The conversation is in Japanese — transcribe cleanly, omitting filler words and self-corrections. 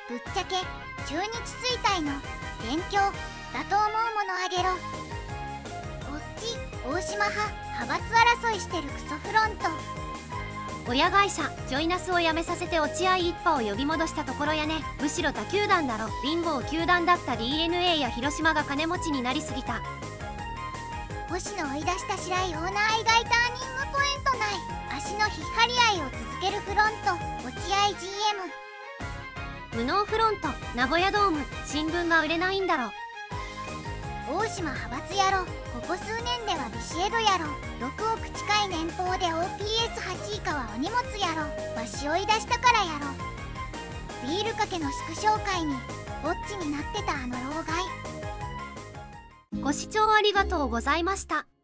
ぶっちゃけ中日衰退の元凶だと思うものあげろ。こっち大島派派閥争いしてるクソフロント。 親会社ジョイナスを辞めさせて落合一派を呼び戻したところやね。むしろ他球団だろ。貧乏球団だった DNA や広島が金持ちになりすぎた。 星野追い出した白井オーナー以外ターニングポイントない。足の引っ張り合いを続けるフロント落合 GM。 無能フロント名古屋ドーム。新聞が売れないんだろ。 大島派閥やろ。ここ数年ではビシエドやろ。6億近い年俸で OPS8 以下はお荷物やろ。わし追い出したからやろ。ビールかけの祝勝会にぼっちになってたあの老害。 ご視聴ありがとうございました。